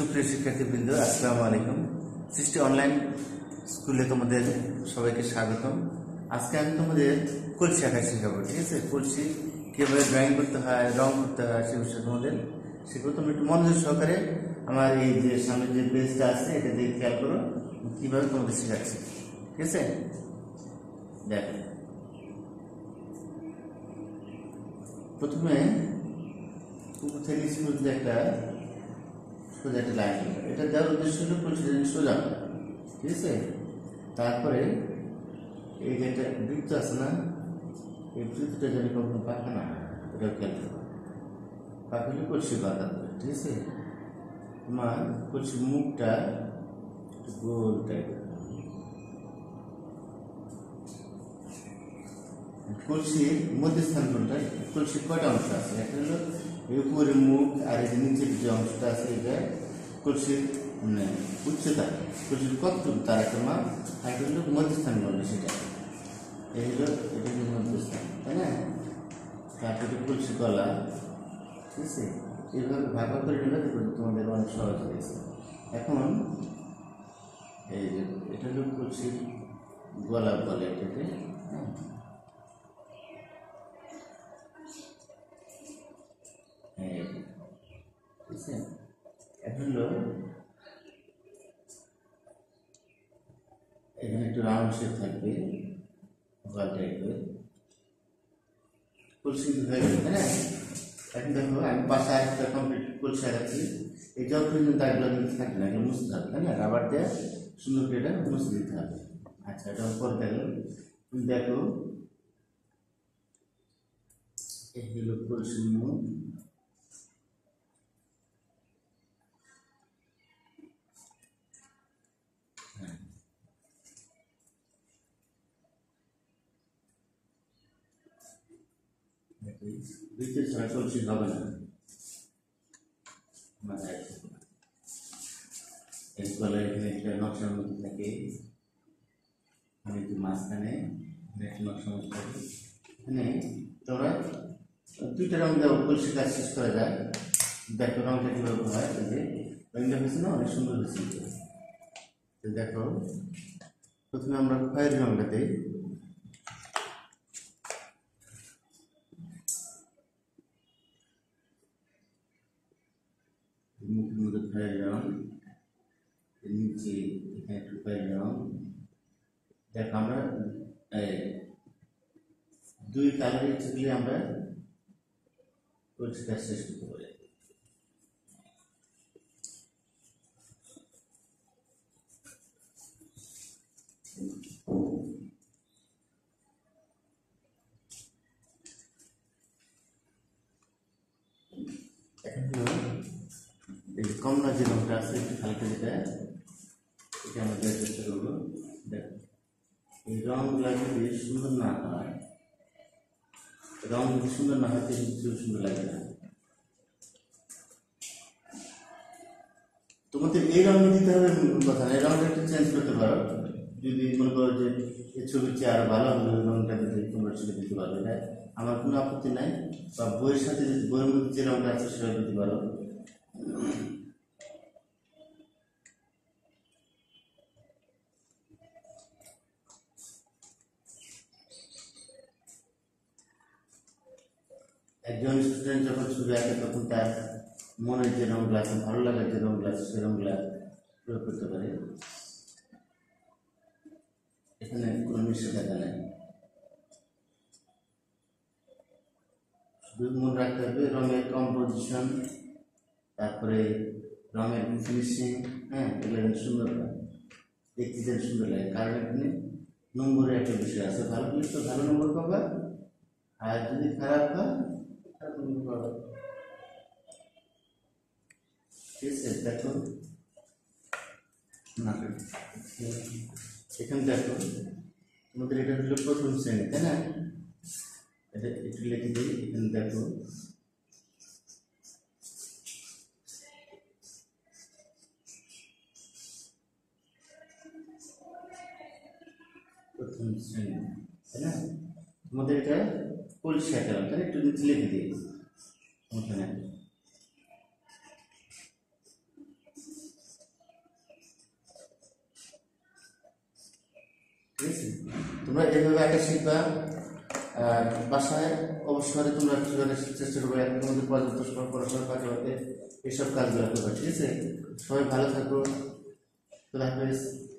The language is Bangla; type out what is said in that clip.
সুপ্রিয় শিক্ষার্থীবৃন্দ, আসসালামু আলাইকুম। সৃষ্টি অনলাইন স্কুলে তোমাদের সবাইকে স্বাগতম। আজকে আমি তোমাদের কলসি আঁকা শেখাবো, ঠিক আছে? কলসি কীভাবে ড্রয়িং করতে হয়, রং করতে হয়, সে বিষয়ে তোমাদের সেগুলো তোমরা একটু মনোযোগ সহকারে আমার এই যে সামনে যে পেজটা আছে এটা দিয়ে খেয়াল করো কীভাবে তোমাদের শেখাচ্ছি, ঠিক আছে? দেখো, প্রথমে উপর থেকে স্কুল একটা সোজা একটা লাইন হবে। এটা দেওয়ার উদ্দেশ্য হলো কলসিটা সোজা হবে, ঠিক আছে? তারপরে এই যে একটা বৃত্ত আছে না, এই বৃত্তটা যেন কখনো পাকা না হয়, এটাও খেয়াল করবে। পাকা হলে কলসি বাঁধা হবে, ঠিক আছে? তোমার কলসির মুখটা একটু গোল টাইপের। কলসির মধ্যস্থান কোনটা? কলসির কয়টা অংশ আছে? একটা হলো এই উপরের মুখ, আর এই যে নিচের যে অংশটা আছে এটা কলসির উচ্চতা, কলসির কতটুকু তার একটা মাপ। আর একটা হলো মধ্যস্থান বলবে, সেটা এই হলো এটা হলো মধ্যস্থান, তাই না? তারপরে কলসি গলা, ঠিক আছে? এইভাবে ভাগ করে নিলে তোমাদের অনেক সহজ হয়েছে। এখন এই যে এটা হলো কলসির গলা বলে এটাকে, হ্যাঁ। ঠিক আছে, এখন হলো এখানে একটু রাউন্ড শেপ থাকবে, ওভাল টাইপের কলসি হয়ে গেছে, তাই না? এখন দেখো আমি পাশে একটা কমপ্লিট কলসি আঁকাচ্ছি। এই যতদিন দাগগুলো কিন্তু থাকে না, এটা মুছতে হবে, তাই না? রাবার দিয়ে সুন্দর করে এটা মুছে দিতে হবে। আচ্ছা, এটা পরে দেখো, তুমি দেখো এই হলো কলসির মুখ, বৃত্তের ছাড়া কলসি হবে না, মাথায় এরপরে এখানে একটা নকশার মধ্যে থাকে, আমি একটু মাঝখানে একটা নকশার মধ্যে থাকি। এখানে তোমরা দুইটা রং দেওয়া কলসি কাজ শেষ করা যায়। দেখো রংটা কীভাবে হয়, এই যে রংটা হয়েছে না, অনেক সুন্দর হয়েছে। দেখো, প্রথমে আমরা খয়েরি রংটা দিই। মুখের মধ্যে খয়েরি রং, নিচে এখানে একটু খয়েরি রং। দেখো আমরা দুই কালারের ছবি আমরা কলসি কাজ শেষ করতে পারি। এই কমলা যে রংটা আছে একটু হালকা, যেটা এটা আমরা দেওয়ার চেষ্টা করবো। দেখো, এই রংগুলা যদি সুন্দর না হয়, রং যদি সুন্দর না হয় কিছু সুন্দর লাগে না। তোমাদের এই রং দিতে হবে কথা না, এই রংটা একটু চেঞ্জ করতে পারো। যদি মনে করো যে এই ছবির চেয়ে আরো ভালো হলে ওই রংটা তোমরা ছবি দিতে পারো, এটা আমার কোনো আপত্তি নাই। বা বইয়ের সাথে বইয়ের মধ্যে যে রংটা আছে সেটা দিতে পারো। একজন স্টুডেন্ট যখন ছবি আঁকে তখন তার মনের যে রঙগুলো আছে, ভালো লাগার যে রঙগুলো আছে, সেই রঙগুলা প্রয়োগ করতে পারে। এখানে কোনো নিষেধাজ্ঞা নেই, শুধু মনে রাখতে হবে রঙের কম্পোজিশন, তারপরে রঙের ফিনিশিং, হ্যাঁ, এগুলো সুন্দর হয়, দেখতে যেন সুন্দর লাগে। কারণ এখানে নম্বরের একটা বিষয় আছে, ভালো হলে তো ভালো নম্বর পাবা, আর যদি খারাপ হয় খারাপ নম্বর পাবা, ঠিক আছে? দেখো না, এখানে দেখো তোমাদের এটা হলো প্রথম শ্রেণী, তাই না? এটা একটু লিখে দিই। এখানে দেখো প্রথম শ্রেণী, তাই না? তোমাদের এটা কলসি আঁকালাম, তাই একটু নিচে লিখে দিই ওখানে। ঠিক আছে? তোমরা এইভাবে আগে শিখবা, আর বাসায় অবশ্যই তোমরা চেষ্টা করবে একটার মধ্যে পর্যাপ্ত সময় পড়াশোনার পাশাপাশি এইসব কাজগুলো করবে। ঠিক আছে? সবাই ভালো থাকো, খোদা হাফেজ।